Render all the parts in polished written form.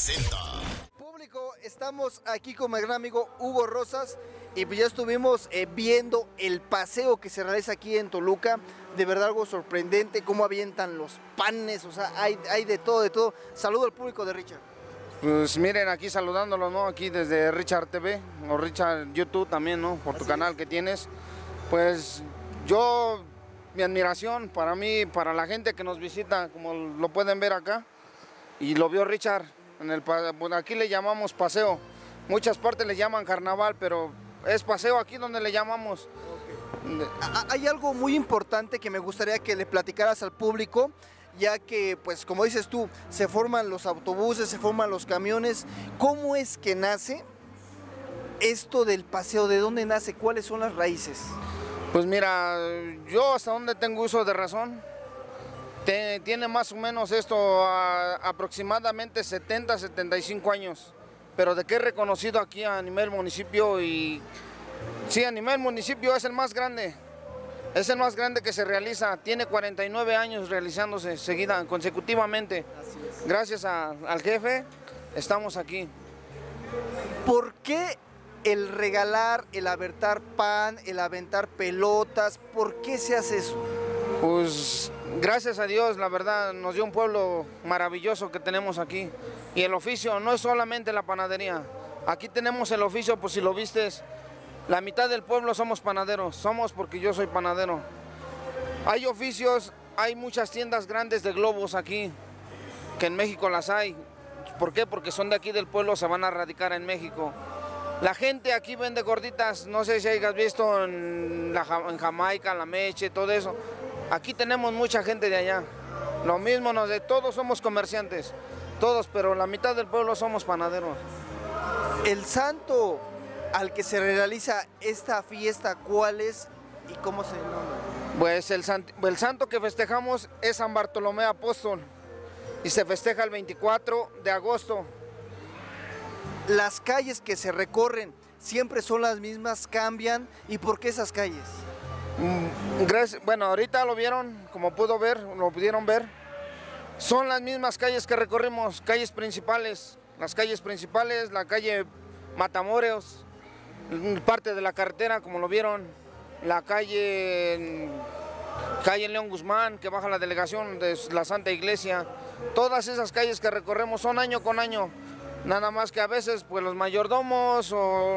presenta. Público, estamos aquí con mi gran amigo Hugo Rosas y pues ya estuvimos viendo el paseo que se realiza aquí en Toluca. De verdad algo sorprendente, cómo avientan los panes, o sea, hay de todo, de todo. Saludo al público de Richard. Pues miren, aquí saludándolo, ¿no? Aquí desde Richard TV, o Richard YouTube también, ¿no? Por tu canal que tienes. Pues yo, mi admiración para mí, para la gente que nos visita, como lo pueden ver acá, y lo vio Richard, bueno, aquí le llamamos paseo. Muchas partes le llaman carnaval, pero es paseo aquí donde le llamamos. Hay algo muy importante que me gustaría que le platicaras al público, ya que, pues como dices tú, se forman los autobuses, se forman los camiones. ¿Cómo es que nace esto del paseo? ¿De dónde nace? ¿Cuáles son las raíces? Pues mira, yo hasta donde tengo uso de razón, tiene más o menos esto aproximadamente 70, 75 años, pero de que es reconocido aquí a nivel municipio y sí, a nivel municipio es el más grande. Es el más grande que se realiza, tiene 49 años realizándose consecutivamente. Gracias al jefe, estamos aquí. ¿Por qué el regalar, el aventar pan, el aventar pelotas? ¿Por qué se hace eso? Pues gracias a Dios, la verdad, nos dio un pueblo maravilloso que tenemos aquí. Y el oficio no es solamente la panadería. Aquí tenemos el oficio, pues si lo vistes, la mitad del pueblo somos panaderos, somos porque yo soy panadero. Hay oficios, hay muchas tiendas grandes de globos aquí, que en México las hay. ¿Por qué? Porque son de aquí del pueblo, se van a radicar en México. La gente aquí vende gorditas, no sé si hayas visto en Jamaica, la Meche, todo eso. Aquí tenemos mucha gente de allá. Lo mismo, todos somos comerciantes, todos, pero la mitad del pueblo somos panaderos. El santo al que se realiza esta fiesta, ¿cuál es y cómo se nombra? Pues el santo que festejamos es San Bartolomé Apóstol y se festeja el 24 de agosto. Las calles que se recorren siempre son las mismas, cambian. ¿Y por qué esas calles? Bueno, ahorita lo vieron, como lo pudieron ver. Son las mismas calles que recorrimos, calles principales. Las calles principales, la calle Matamoros, parte de la carretera, como lo vieron, la calle León Guzmán, que baja la delegación de la Santa Iglesia. Todas esas calles que recorremos son año con año, nada más que a veces pues los mayordomos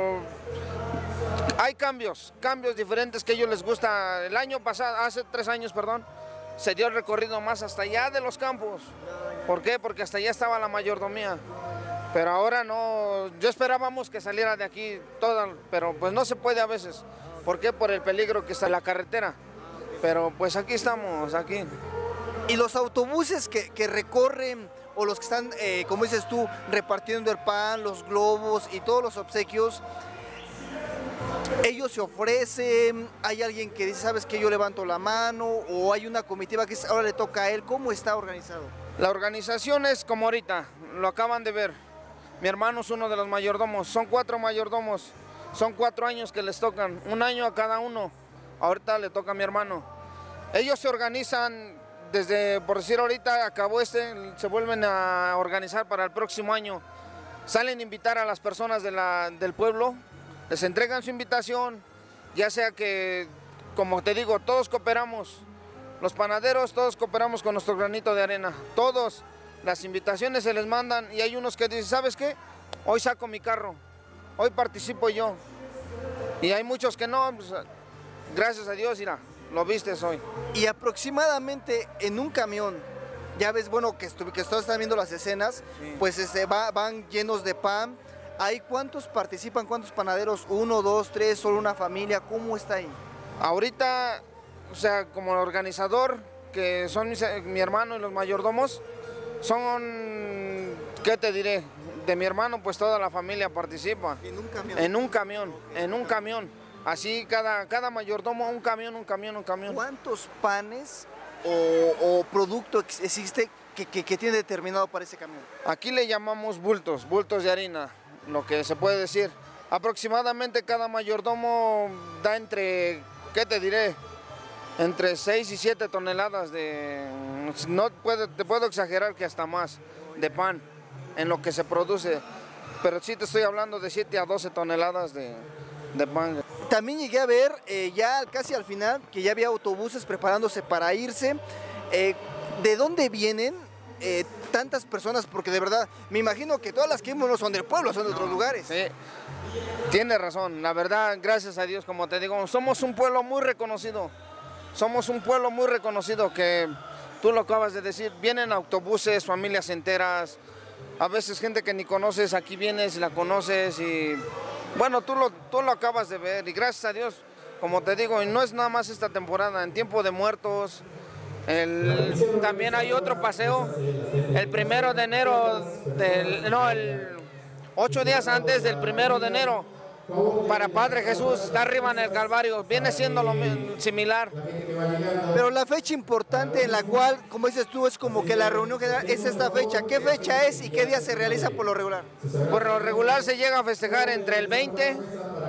hay cambios diferentes que a ellos les gusta. El año pasado, hace 3 años, perdón, se dio el recorrido más hasta allá de los campos. ¿Por qué? Porque hasta allá estaba la mayordomía. Pero ahora no, yo esperábamos que saliera de aquí toda, pero pues no se puede a veces. ¿Por qué? Por el peligro que está en la carretera. Pero pues aquí estamos, aquí. Y los autobuses que recorren, o los que están, como dices tú, repartiendo el pan, los globos y todos los obsequios, ellos se ofrecen, hay alguien que dice, ¿sabes qué? Yo levanto la mano, o hay una comitiva que ahora le toca a él. ¿Cómo está organizado? La organización es como ahorita, lo acaban de ver. Mi hermano es uno de los mayordomos, son 4 mayordomos, son 4 años que les tocan, 1 año a cada uno. Ahorita le toca a mi hermano. Ellos se organizan desde, por decir ahorita, acabó se vuelven a organizar para el próximo año. Salen a invitar a las personas del pueblo, les entregan su invitación, ya sea que, como te digo, todos cooperamos. Los panaderos, todos cooperamos con nuestro granito de arena, todos. Las invitaciones se les mandan y hay unos que dicen, ¿sabes qué? Hoy saco mi carro, hoy participo yo. Y hay muchos que no, pues, gracias a Dios, mira, lo vistes hoy. Y aproximadamente en un camión, ya ves, bueno, que todos están viendo las escenas, sí. Pues van llenos de pan. ¿Hay cuántos participan, cuántos panaderos? 1, 2, 3, solo una familia, ¿cómo está ahí? Ahorita, o sea, como organizador, que son mi hermano y los mayordomos, son, ¿qué te diré? De mi hermano, pues toda la familia participa. ¿En un camión? En un camión, okay. En un camión. Así cada mayordomo, un camión. ¿Cuántos panes o producto existe que tiene determinado para ese camión? Aquí le llamamos bultos de harina, lo que se puede decir. Aproximadamente cada mayordomo da entre, ¿qué te diré? Entre 6 y 7 toneladas te puedo exagerar que hasta más, de pan. en lo que se produce. Pero sí te estoy hablando de 7 a 12 toneladas de pan. También llegué a ver ya casi al final que ya había autobuses preparándose para irse. ¿De dónde vienen tantas personas? Porque de verdad, me imagino que todas las que vimos no son del pueblo, son de otros lugares. Sí, tienes razón. La verdad, gracias a Dios, como te digo, somos un pueblo muy reconocido. Somos un pueblo muy reconocido que, tú lo acabas de decir, vienen autobuses, familias enteras, a veces gente que ni conoces, aquí vienes y la conoces y bueno, tú lo acabas de ver y gracias a Dios, como te digo, y no es nada más esta temporada, en tiempo de muertos, también hay otro paseo, el 1 de enero, el 8 días antes del 1 de enero, para Padre Jesús, está arriba en el Calvario, viene siendo lo similar. Pero la fecha importante en la cual, como dices tú, es como que la reunión general es esta fecha. ¿Qué fecha es y qué día se realiza por lo regular? Por lo regular se llega a festejar entre el 20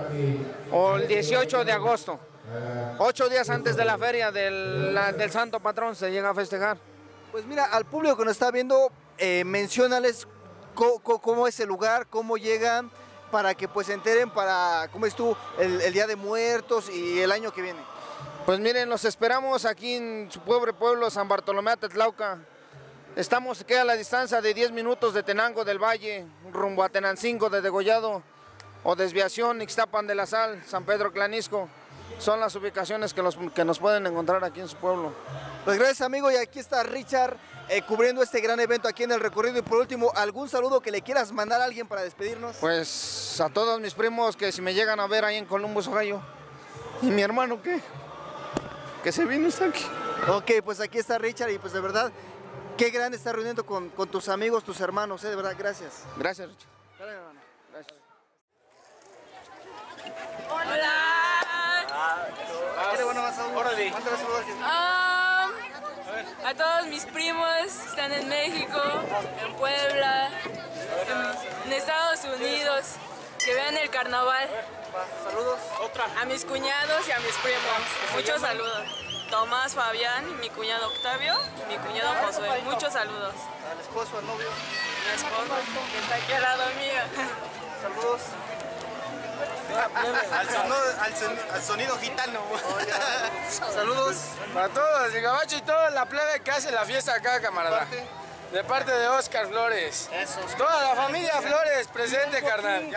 o el 18 de agosto. 8 días antes de la feria del Santo Patrón se llega a festejar. Pues mira, al público que nos está viendo, menciónales cómo es el lugar, cómo llegan, para que pues se enteren para, ¿cómo es tú?, el Día de Muertos y el año que viene. Pues miren, los esperamos aquí en su pobre pueblo, San Bartolomé Atetlauca. Estamos aquí a la distancia de 10 minutos de Tenango del Valle, rumbo a Tenancingo de Degollado, o desviación Ixtapan de la Sal, San Pedro Clanisco. Son las ubicaciones que nos pueden encontrar aquí en su pueblo. Pues gracias, amigo, y aquí está Richard cubriendo este gran evento aquí en el recorrido. Y por último, ¿algún saludo que le quieras mandar a alguien para despedirnos? Pues a todos mis primos que si me llegan a ver ahí en Columbus, Ohio. ¿Y mi hermano qué? Que se vino hasta aquí. Ok, pues aquí está Richard y pues de verdad, qué grande estar reuniendo con tus amigos, tus hermanos, de verdad, gracias. Gracias, Richard. Gracias, hermano. Gracias. Hola. ¿Qué le van a pasar? Órale. ¿Cuánto le saludas? A todos mis primos que están en México, en Puebla, en Estados Unidos, que vean el carnaval. Saludos. A mis cuñados y a mis primos. Muchos saludos. Tomás, Fabián, mi cuñado Octavio y mi cuñado Josué. Muchos saludos. Al esposo, al novio. Mi esposo, que está aquí al lado mío. Saludos. Al sonido gitano. Saludos. Para todos, el gabacho y toda la plebe que hace la fiesta acá, camarada. De parte de Oscar Flores. Eso. Toda la familia Flores presente, carnal.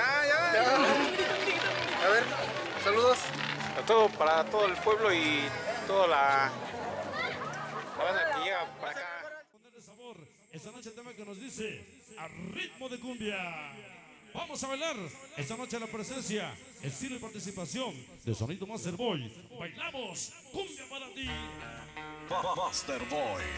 A ver, saludos. Para todo el pueblo y toda la banda que llega para acá. Esta noche el tema que nos dice a ritmo de cumbia. Vamos a bailar esta noche la presencia, estilo y participación de Sonido Master Boy. Bailamos cumbia para ti. Master Boy.